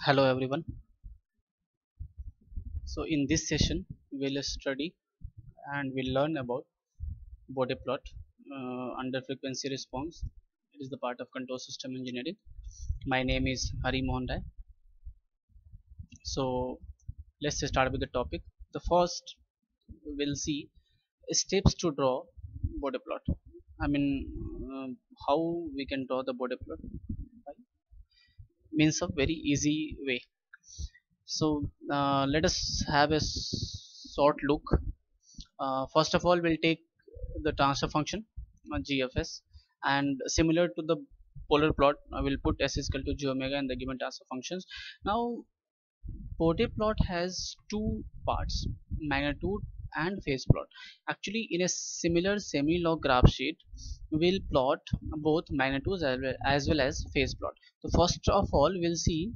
Hello everyone. So in this session we'll study and we'll learn about bode plot under frequency response. It is the part of control system engineering. My name is Hari Mohan Rai. So let's start with the topic. The first we'll see steps to draw bode plot. I mean how we can draw the bode plot means a very easy way. So let us have a short look. First of all, we'll take the transfer function GFS, and similar to the polar plot, I will put S is equal to j omega in the given transfer functions. Now, bode plot has two parts, magnitude and phase plot. Actually, in a similar semi-log graph sheet, we'll plot both magnitudes as well as phase plot. So first of all, we'll see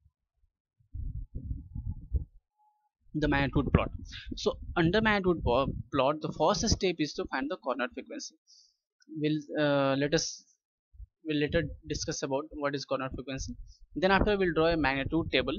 the magnitude plot. So under magnitude plot, the first step is to find the corner frequency. We'll we'll later discuss about what is corner frequency. Then after we'll draw a magnitude table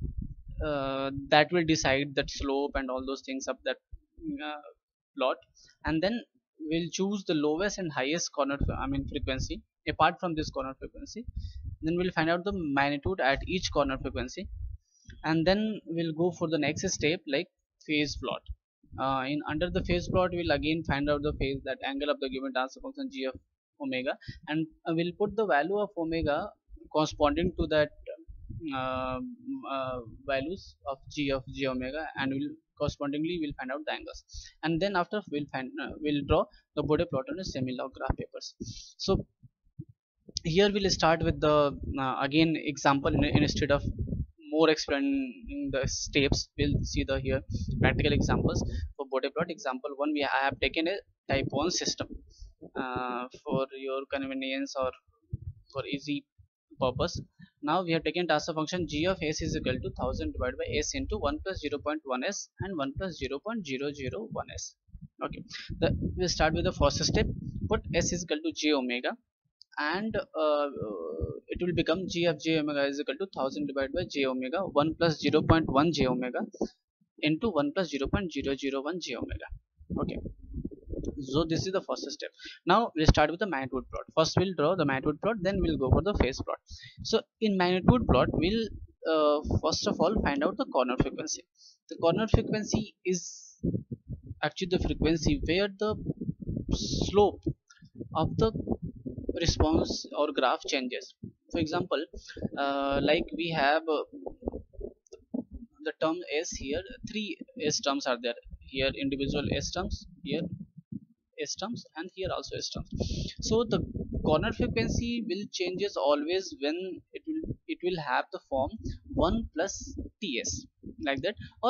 that will decide that slope and all those things of that uh, plot, and then we'll choose the lowest and highest frequency apart from this corner frequency. Then we'll find out the magnitude at each corner frequency, and then we'll go for the next step like phase plot. In under the phase plot we'll again find out the phase, that angle of the given transfer function g of omega, and we'll put the value of omega corresponding to that uh, values of g omega, and we'll correspondingly we'll find out the angles, and then after we'll draw the bode plot on a semi-log graph papers. So here we'll start with the again example, instead of more explaining the steps, we'll see the here practical examples. For bode plot example one, I have taken a type 1 system for your convenience or for easy purpose. Now we have taken transfer function g of s is equal to 1000 divided by s into 1 plus 0.1 s and 1 plus 0.001 s. Okay, we'll start with the first step. Put s is equal to j omega, and it will become g of j omega is equal to 1000 divided by j omega 1 plus 0.1 j omega into 1 plus 0.001 j omega. Okay, so this is the first step. Now we'll start with the magnitude plot. First we'll draw the magnitude plot, then we'll go for the phase plot. So in magnitude plot we'll first of all find out the corner frequency. The corner frequency is actually the frequency where the slope of the response or graph changes. For example, like we have the term s here, three s terms are there here, individual s terms here, s terms, and here also s terms. So the corner frequency will changes always when it will have the form 1 plus ts, like that, or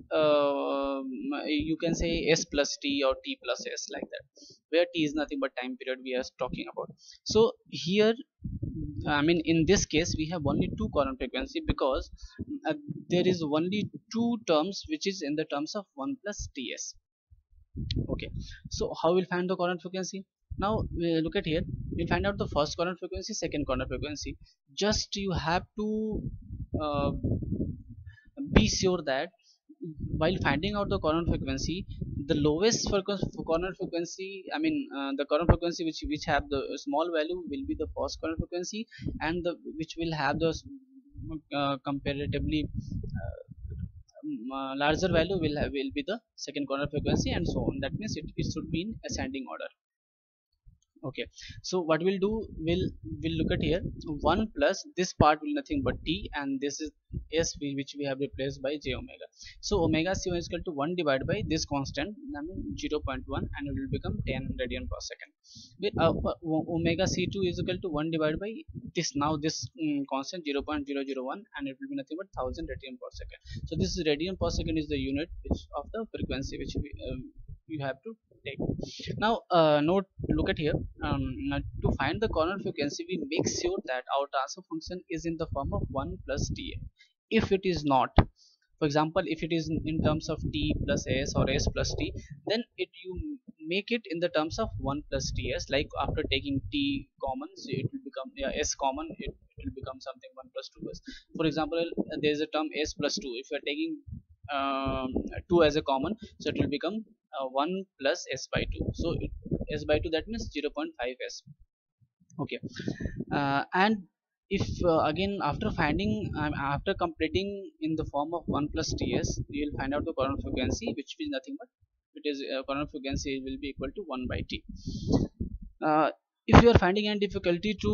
you can say s plus t or t plus s, like that, where t is nothing but time period we are talking about. So here, I mean, in this case we have only two corner frequency, because uh, there is only two terms which is in the terms of 1 plus ts. Okay, so how we'll find the corner frequency? Now look at here, we'll find out the first corner frequency, second corner frequency. Just you have to uh, be sure that while finding out the corner frequency, the lowest corner frequency, the corner frequency which have the small value will be the first corner frequency, and the which will have the comparatively larger value will be the second corner frequency, and so on. That means it should be in ascending order. Okay, so what we'll do, we'll look at here 1 plus this part will nothing but t, and this is s which we have replaced by j omega. So omega c1 is equal to 1 divided by this constant, 0.1, and it will become 10 radian per second. Omega c2 is equal to 1 divided by this, now this constant 0.001, and it will be nothing but 1000 radian per second. So this is radian per second is the unit which of the frequency which you have to take. Now note, look at here, now to find the corner frequency we make sure that our transfer function is in the form of 1 plus t. If it is not, for example, if it is in terms of t plus s or s plus t, then you make it in the terms of 1 plus ts, like after taking t common, so it will become, yeah, s common, it will become something 1 plus 2s. For example, there is a term s plus 2. If you are taking 2 as a common, so it will become 1 plus s by 2. So s by 2, that means 0.5 s. Okay. And if again after finding after completing in the form of 1 plus ts, you will find out the corner frequency, which is nothing but it is corner frequency will be equal to 1 by t. uh, if you are finding any difficulty to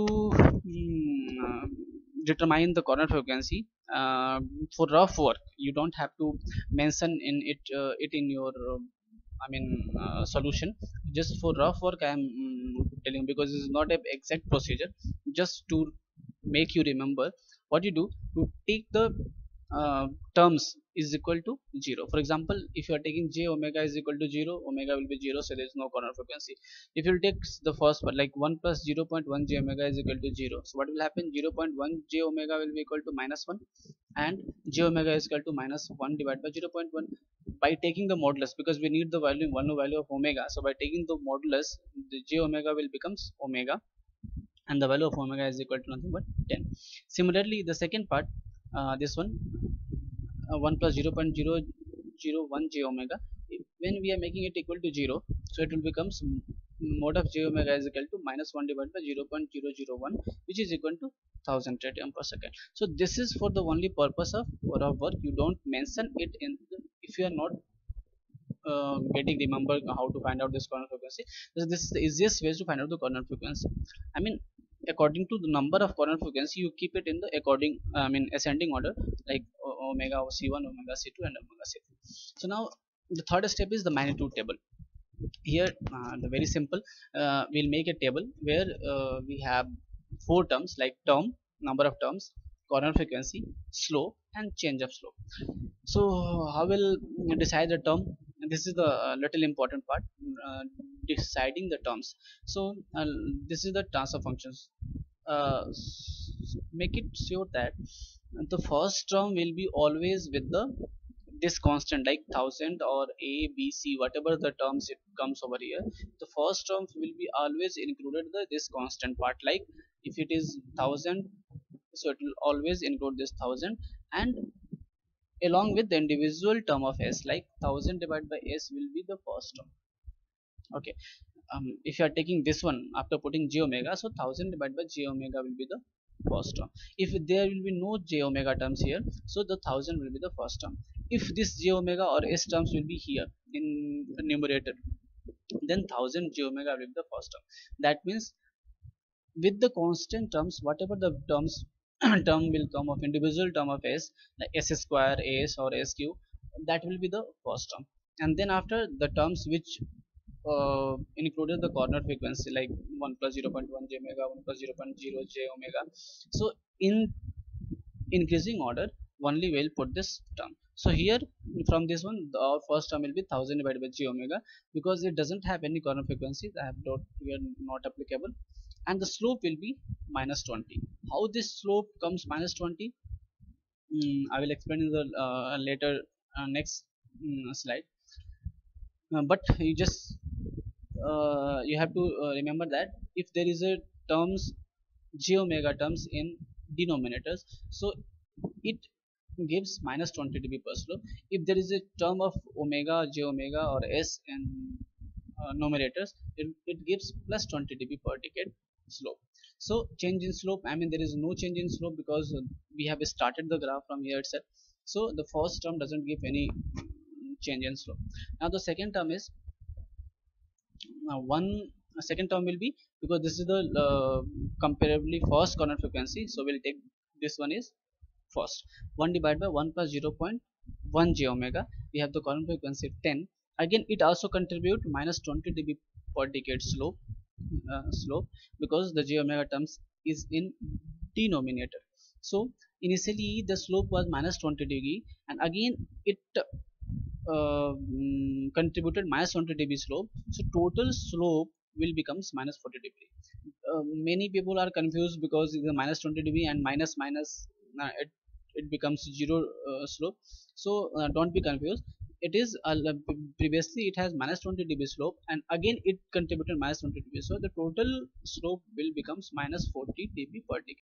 determine the corner frequency, for rough work you don't have to mention in it in your solution. Just for rough work I am telling, because this is not an exact procedure. Just to make you remember, what you do, to take the uh, terms is equal to 0. For example, if you are taking j omega is equal to 0, omega will be 0, so there is no corner frequency. If you take the first one, like 1 plus 0.1 j omega is equal to 0, so what will happen, 0.1 j omega will be equal to minus 1, and j omega is equal to minus 1 divided by 0.1. By taking the modulus, because we need the value one value of omega, so by taking the modulus, the j omega will becomes omega, and the value of omega is equal to nothing but 10. Similarly, the second part, this one, 1 plus 0.001 j omega, when we are making it equal to 0, so it will becomes mod of j omega is equal to minus 1 divided by 0.001, which is equal to 1000 radian per second. So this is for the only purpose of work. You don't mention it in the, if you are not getting remember how to find out this corner frequency. This is the easiest way to find out the corner frequency. I mean, according to the number of corner frequency, you keep it in the according ascending order, like omega c1, omega c2, and omega c3. So now the third step is the magnitude table. Here the very simple, we'll make a table where we have four terms, like term, number of terms, corner frequency, slope, and change of slope. So how will decide the term? This is the little important part, deciding the terms. So this is the transfer functions. Make it sure that the first term will be always with the this constant, like 1000 or a b c, whatever the terms it comes over here, the first term will be always included the this constant part. Like if it is 1000, so it will always include this 1000, and along with the individual term of s, like 1000 divided by s will be the first term. Okay. If you are taking this one after putting j omega, so 1000 divided by j omega will be the first term. If there will be no j omega terms here, so the 1000 will be the first term. If this j omega or s terms will be here in the numerator, then 1000 j omega will be the first term. That means with the constant terms, whatever the terms term will come of individual term of s, like s square, as, or s cube, that will be the first term. And then after the terms which included the corner frequency, like 1 plus 0.1 j omega, 1 plus 0.0 j omega, so in increasing order only we'll put this term. So here from this one, our first term will be 1000 divided by j omega, because it doesn't have any corner frequencies, I have not, we are not applicable. And the slope will be minus 20. How this slope comes minus 20, I will explain in the later next slide. But you just you have to remember that if there is a terms j omega terms in denominators, so it gives minus 20 dB per slope. If there is a term of omega, j omega, or s in numerators, it gives plus 20 dB per decade slope. So change in slope, I mean there is no change in slope, because we have started the graph from here itself. So the first term doesn't give any change in slope. Now the second term is one second term will be, because this is the comparably first corner frequency, so we'll take this one is first. 1 divided by 1 plus 0.1 j omega, we have the corner frequency 10. Again it also contribute minus 20 dB per decade slope, because the j omega terms is in denominator. So initially the slope was minus 20 degree, and again it contributed minus 20 dB slope, so total slope will becomes minus 40 degree. Many people are confused because the minus 20 dB and minus minus, it becomes zero slope. So don't be confused. It is previously it has minus 20 dB slope, and again it contributed minus 20 dB, so the total slope will becomes minus 40 dB per decade.